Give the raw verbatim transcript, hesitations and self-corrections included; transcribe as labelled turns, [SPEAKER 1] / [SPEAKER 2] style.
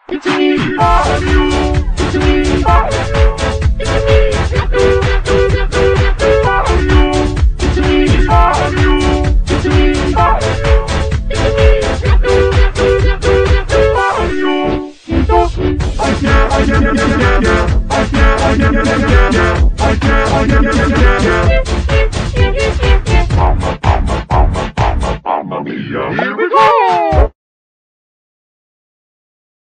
[SPEAKER 1] It's me, Mario. It's me, Mario. It's me, Mario. It's me, Mario. It's me, Mario. It's me, Mario. Então, I can't, I can't, I can't, I can't, I can't, I can't, I can't, I can't, I can't.